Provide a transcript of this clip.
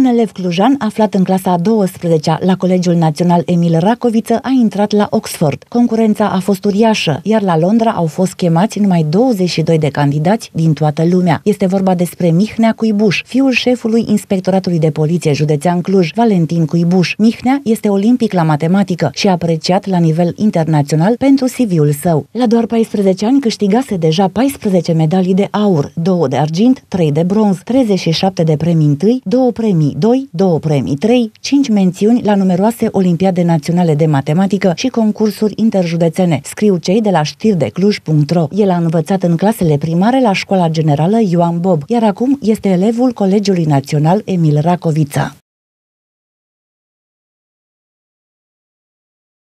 Un elev clujan aflat în clasa a 12-a la Colegiul Național Emil Racoviță a intrat la Oxford. Concurența a fost uriașă, iar la Londra au fost chemați numai 22 de candidați din toată lumea. Este vorba despre Mihnea Cuibuș, fiul șefului Inspectoratului de Poliție Județean Cluj, Valentin Cuibuș. Mihnea este olimpic la matematică și apreciat la nivel internațional pentru CV-ul său. La doar 14 ani câștigase deja 14 medalii de aur, 2 de argint, 3 de bronz, 37 de premii întâi, 2 premii 2, 2 premii 3, 5 mențiuni la numeroase olimpiade naționale de matematică și concursuri interjudețene, scriu cei de la știrdecluj.ro. El a învățat în clasele primare la Școala Generală Ioan Bob, iar acum este elevul Colegiului Național Emil Racoviță.